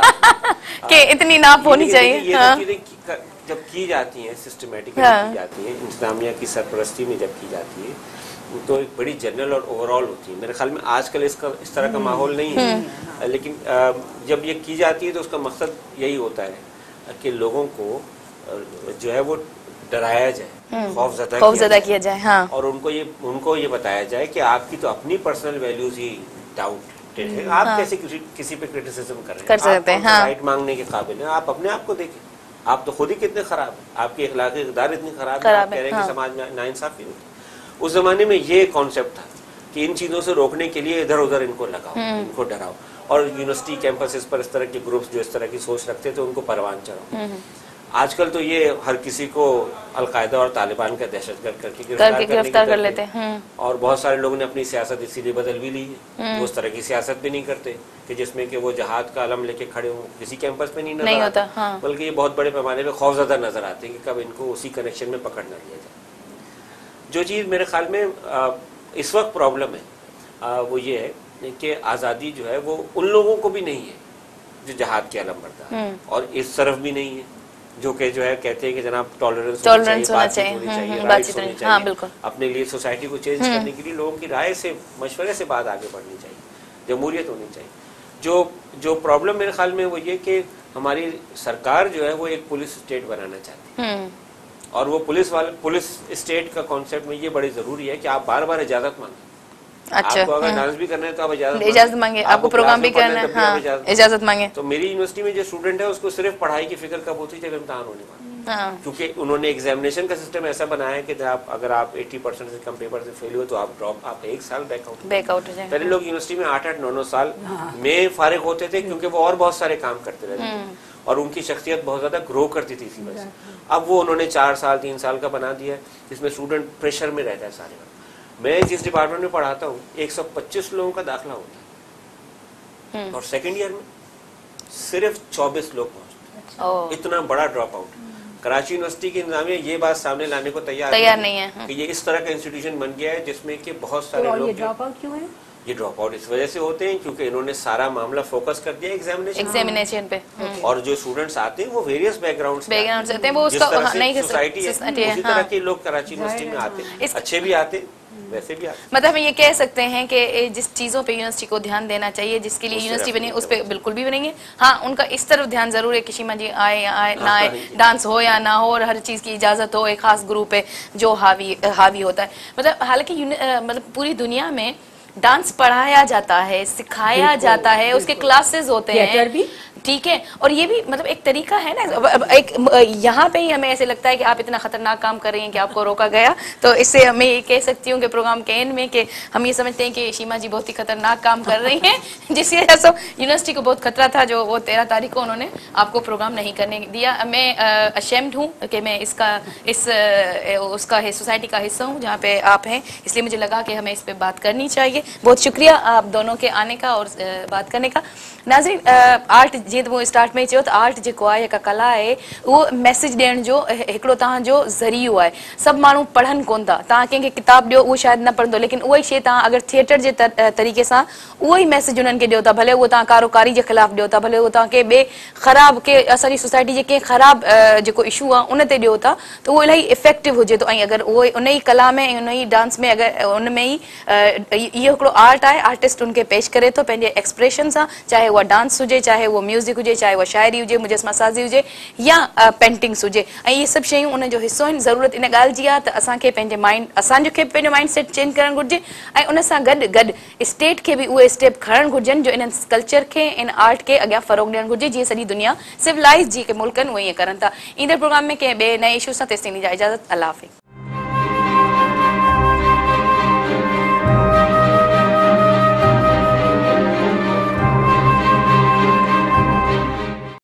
थे कि इतनी नाप होनी चाहिए। जब की जाती है सिस्टमेटिकली की जाती है, इंतजामिया की सरपरस्ती में जब की जाती है तो एक बड़ी जनरल और ओवरऑल होती है। मेरे ख्याल में आजकल इसका इस तरह का माहौल नहीं है, लेकिन जब ये की जाती है तो उसका मकसद यही होता है कि लोगों को जो है वो डराया जाए, खौफजदा खौफजदा किया जाए, हाँ, और उनको ये उनको ये बताया जाए कि आपकी तो अपनी पर्सनल वैल्यूज ही डाउटेड है, आप हाँ, कैसे किसी किसी पे क्रिटिसिज्म कर रहे हैं, कर सकते हैं, हाँ, राइट मांगने के काबिल है। आप अपने आप को देखें, आप तो खुद ही कितने खराब है, आपकी अखलाकी इक़दार इतनी खराब है, आप कह रहे हैं कि समाज में नाइंसाफी होती है। उस जमाने में ये कॉन्सेप्ट था कि इन चीज़ों से रोकने के लिए इधर उधर इनको लगाओ, इनको डराओ, और यूनिवर्सिटी कैंपसेस पर इस तरह के ग्रुप्स जो इस तरह की सोच रखते थे उनको परवान चढ़ाओ। आजकल तो ये हर किसी को अलकायदा और तालिबान का दहशतगर्द करके गिरफ्तार कर लेते हैं, और बहुत सारे लोगों ने अपनी सियासत इसीलिए बदल भी ली है, वो उस तरह की सियासत भी नहीं करते कि जिसमें कि वो जहाद का अलम लेके खड़े हों, किसी कैंपस में नहीं नजर नहीं आता, होता, हाँ, बल्कि ये बहुत बड़े पैमाने पर खौफजदा नजर आते हैं कि कब इनको उसी कनेक्शन में पकड़ न लिया जाए। जो चीज़ मेरे ख्याल में आ, इस वक्त प्रॉब्लम है आ, वो ये है कि आज़ादी जो है वो उन लोगों को भी नहीं है जो जहाद के अलम बरदार है, और इस तरफ भी नहीं है जो कि जो है कहते हैं कि जनाब टॉलरेंस टॉलरेंस होना चाहिए, होनी चाहिए, बातचीत होनी चाहिए, हाँ, बिल्कुल, अपने लिए सोसाइटी को चेंज करने के लिए लोगों की राय से मशवरे से बात आगे बढ़नी चाहिए, जमहूरियत होनी चाहिए। जो जो प्रॉब्लम मेरे ख्याल में वो ये कि हमारी सरकार जो है वो एक पुलिस स्टेट बनाना चाहती है, हम्म और वो पुलिस वाले पुलिस स्टेट का कॉन्सेप्ट में ये बड़ी जरूरी है कि आप बार बार इजाजत मांगे। अच्छा, आपको अगर हम्म। डांस भी करना है तो आप इजाजत इजाजत मांगे, आपको प्रोग्राम भी क्लास में करना है, पढ़ना है, तब भी आप हाँ, इजाजत मांगे। तो मेरी यूनिवर्सिटी में जो स्टूडेंट है उसको सिर्फ पढ़ाई की फिक्र कब होती है जब इम्तहान होने वाला, हाँ, क्योंकि उन्होंने एग्जामिनेशन का सिस्टम ऐसा बनाया है कि आप अगर आप अस्सी परसेंट से कम पेपर से फेल हुए तो आप ड्रॉप आप एक साल बैकआउट बैकआउट हो जाए। पहले लोग यूनिवर्सिटी में आठ आठ नौ नौ साल में फारिग होते थे क्योंकि वो और बहुत सारे काम करते रहते थे और उनकी शख्सियत बहुत ज्यादा ग्रो करती थी इसी वजह से। अब वो उन्होंने चार साल तीन साल का बना दिया है जिसमें स्टूडेंट प्रेशर में रहता है सारे। मैं जिस डिपार्टमेंट में पढ़ाता हूँ एक सौ पच्चीस लोगों का दाखिला होता है और सेकेंड ईयर में सिर्फ चौबीस लोग पहुंचते हैं। ओह, इतना बड़ा ड्रॉप आउट। कराची यूनिवर्सिटी की इंतजामिया ये बात सामने लाने को तैयार तैयार नहीं है कि ये इस तरह का इंस्टीट्यूशन बन गया है जिसमें कि बहुत सारे तो लोग ये जो- ड्रॉप आउट क्यों है? ये ड्रॉप आउट इस वजह से होते हैं क्योंकि इन्होंने सारा मामला फोकस कर दिया एग्जामिनेशन एग्जामिनेशन पे, हम्म। और जो स्टूडेंट्स आते हैं वो वेरियस बैकग्राउंड से बैकग्राउंड से आते हैं, वो जिस उसका तरह से नहीं कर सोसाइटी है सोसाइटी है, उसी हाँ। तरह के लोग कराची यूनिवर्सिटी में आते हैं, इस- अच्छे भी आते हैं वैसे भी आते हैं। मतलब हम ये कह सकते हैं कि ये जिस चीज़ों पे यूनिवर्सिटी को ध्यान देना चाहिए, जिसके लिए उस यूनिवर्सिटी तरफ बनी नहीं उस पे बिल्कुल भी बनेंगे। हाँ, उनका इस तरफ ध्यान जरूर है कि सीमा जी आए या आए ना आए, हाँ, डांस हो या ना हो, और हर चीज़ की इजाज़त हो, एक खास ग्रुप है जो हावी हावी होता है। मतलब हालांकि यूनि- अ, मतलब पूरी दुनिया में डांस पढ़ाया जाता है, सिखाया बिल्कुल, जाता है, उसके क्लासेस होते थिएटर हैं भी। ठीक है, और ये भी मतलब एक तरीका है ना। अब- अब एक म- यहाँ पे ही हमें ऐसे लगता है कि आप इतना खतरनाक काम कर रही हैं कि आपको रोका गया, तो इससे मैं ये कह सकती हूँ कि प्रोग्राम के एंड में कि हम ये समझते हैं कि सीमा जी बहुत ही खतरनाक काम कर रही हैं जिसकी वजह से यूनिवर्सिटी को बहुत खतरा था जो वो तेरह तारीख को उन्होंने आपको प्रोग्राम नहीं करने दिया। मैं अशेम्ड हूँ कि मैं इसका इस अ, उसका सोसाइटी का हिस्सा हूँ जहाँ पे आप हैं, इसलिए मुझे लगा कि हमें इस पे बात करनी चाहिए। बहुत शुक्रिया आप दोनों के आने का और अ, बात करने का। नाज़रीन, आर्ट जीअं त मूं स्टार्ट में चयो त आर्ट जेको आहे हिकु कला आहे, उहो मैसेज ॾियण जो हिकिड़ो तव्हांजो ज़रियो आहे। सभु माण्हू पढ़नि कोन था, तव्हां कंहिंखे किताब ॾियो उहो शायदि न पढ़ंदो, लेकिन उहा ई शइ तव्हां अगरि थिएटर जे तर- तरीक़े सां उहो ई मैसेज उन्हनि खे ॾियो था, भले उहो तव्हां कारोकारी जे ख़िलाफ़ु ॾियो था, भले उहो तव्हां के ॿिए ख़राबु के असांजी सोसाइटी जे कंहिं ख़राबु अ, जेको इशू आहे उन ते ॾियो था, त उहो इलाही इफेक्टिव हुजे थो। ऐं अगरि उहो उन ई कला में ऐं उन ई डांस में अगरि उन में ई अ, इहो हिकिड़ो आर्ट आहे, आर्टिस्ट उनखे पेश करे थो पंहिंजे एक्सप्रेशन सां, चाहे उहा डांस हुजे, चाहे उहो म्यूज़िक हुजे, चाहे उहा शाइरी हुजे, मुजस्मा साज़ी हुजे या पेंटिंग्स हुजे, ऐं इहे सभु शयूं उन जो हिसो आहिनि। ज़रूरत इन ॻाल्हि जी आहे त असांखे पंहिंजे माइंड असांजो खे पंहिंजो माइंड सेट चेंज करणु घुरिजे, ऐं उन सां गॾु गॾु स्टेट खे बि उहे स्टेप खणणु घुरिजनि जो इन्हनि कल्चर खे, इन आर्ट खे अॻियां फ़रोग़ ॾियणु घुरिजे, जीअं सॼी दुनिया सिविलाइज़ जेके मुल्क आहिनि उहे ईअं करनि था। ईंदड़ प्रोग्राम में कंहिं ॿिए नए इशू सां तेसिताईं जा इजाज़त, अल्लाह हाफ़िज़।